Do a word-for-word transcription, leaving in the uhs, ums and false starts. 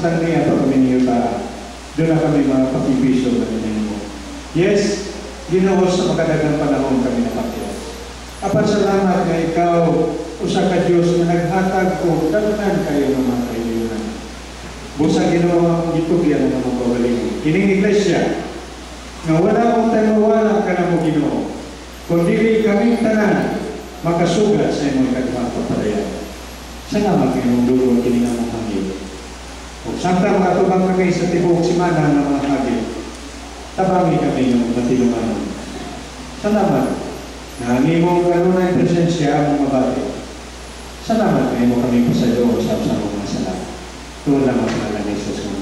samtang niya pa kami niyo ta, doon na kami mga pakipiso na ninyo mo. Yes, Ginoo, sa makadagang panahon kami napakiyos. Apat salamat nga ikaw, usa ka Diyos na naghatag ko, daghan kayo ng mga kaibigan. Busa Ginoo ang gitugyan ng mga kawaling. Ining iglesia, nga wala akong tanawala ka na mo Ginoo, kundi kaming tanan, makasugat sa imong kagmang papadayan. Salamat ngayong dugo kini nga mga hangin. Kung samtang matubang kami sa tibok simana ng mga hagin, tabangi kami ng matilungan. Salamat na ang imong kanunay presensya ang mabati. Salamat na imo kami pasayo sa mga salamat. Tuwa lang ang pangalan ni Jesus.